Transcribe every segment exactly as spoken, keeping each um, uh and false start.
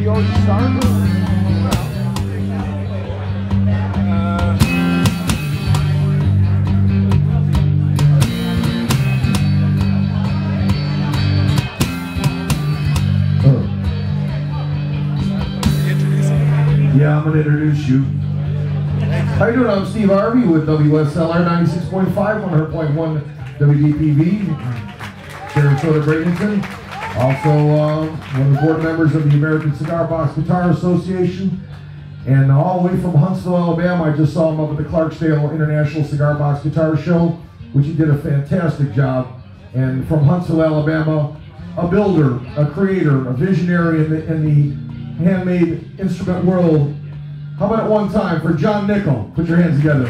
you already started? Yeah, I'm going to introduce you. How you doing? I'm Steve Harvey with W S L R ninety-six point five, one hundred point one W D P V, Sarasota, Bradenton. Also, uh, one of the board members of the American Cigar Box Guitar Association. And all the way from Huntsville, Alabama, I just saw him up at the Clarksdale International Cigar Box Guitar Show, which he did a fantastic job. And from Huntsville, Alabama, a builder, a creator, a visionary in the, in the handmade instrument world. How about at one time for John Nickel? Put your hands together.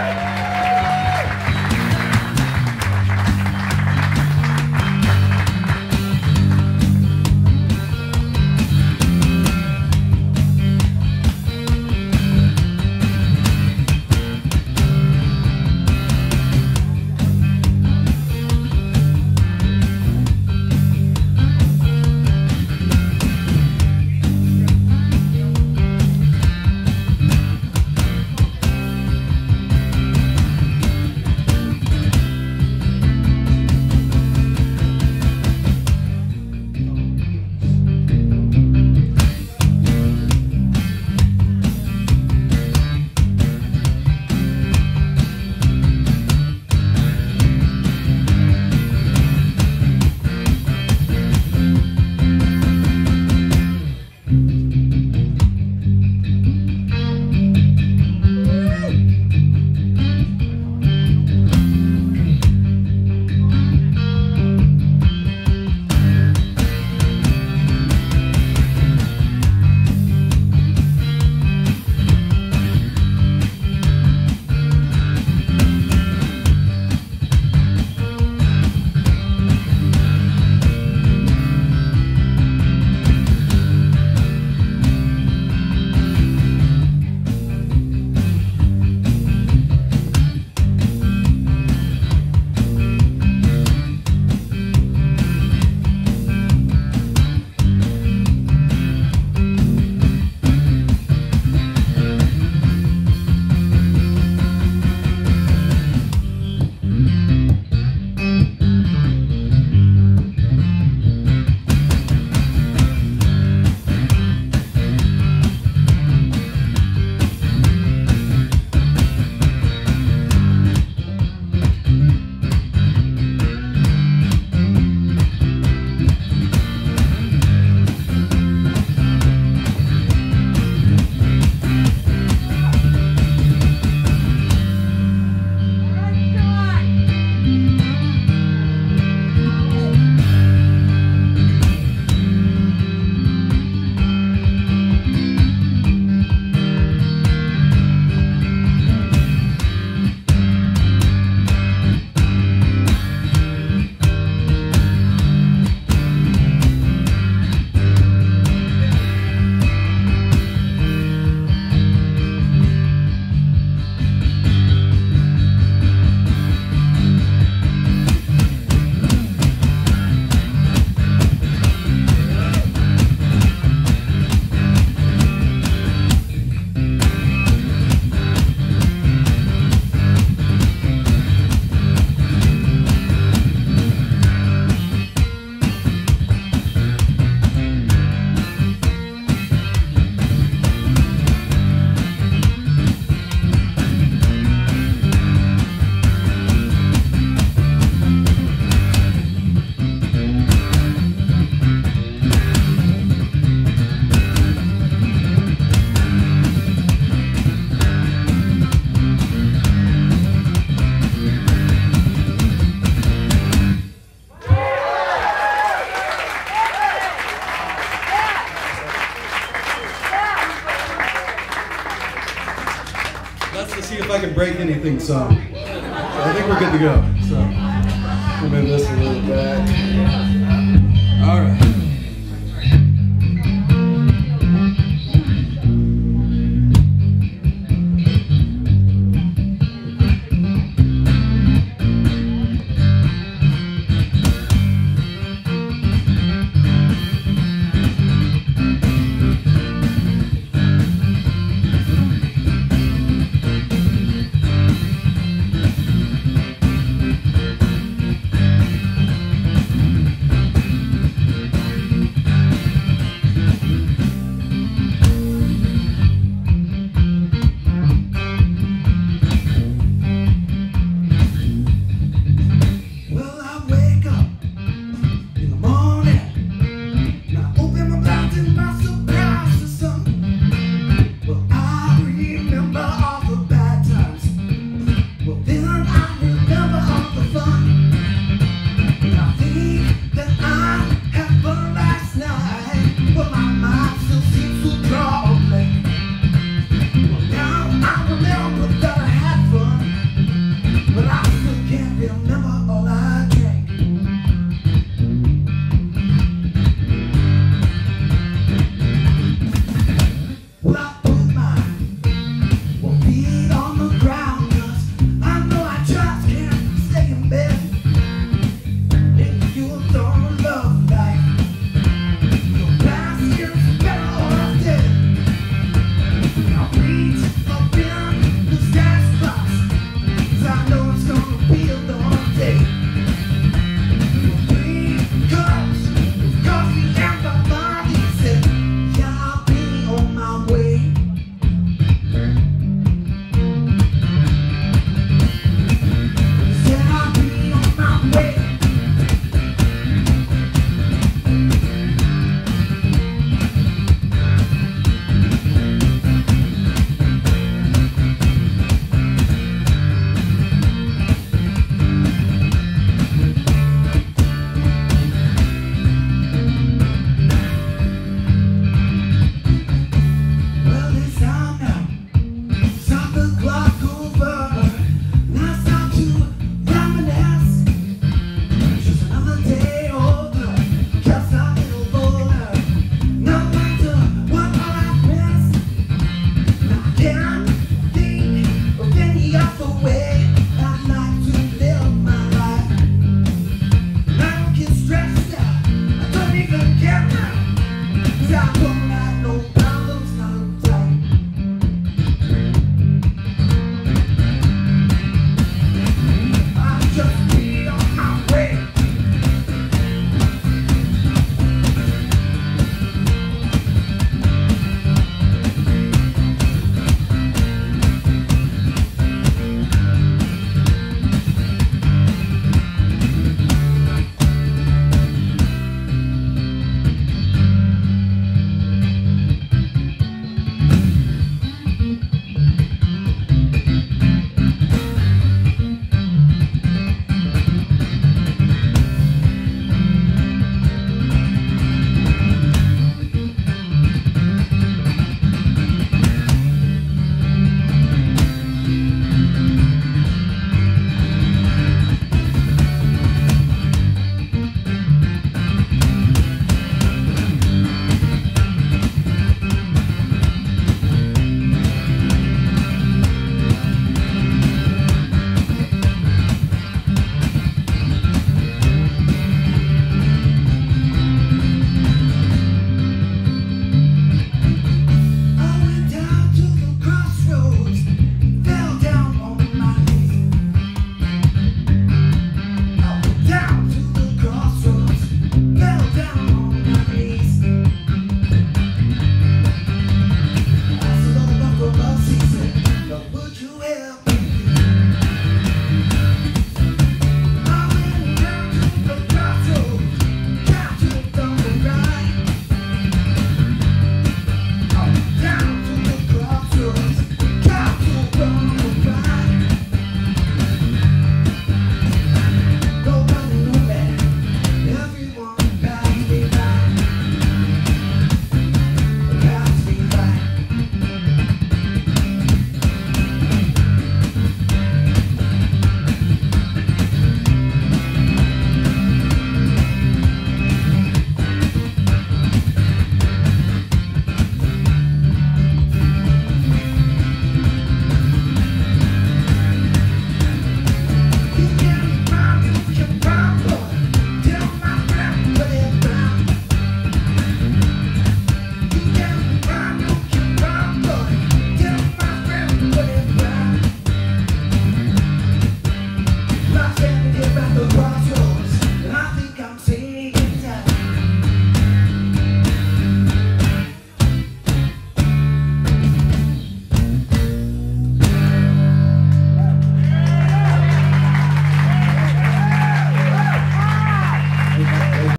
if I can break anything some. So I think we're good to go. So we'll move this a little back. All right. Put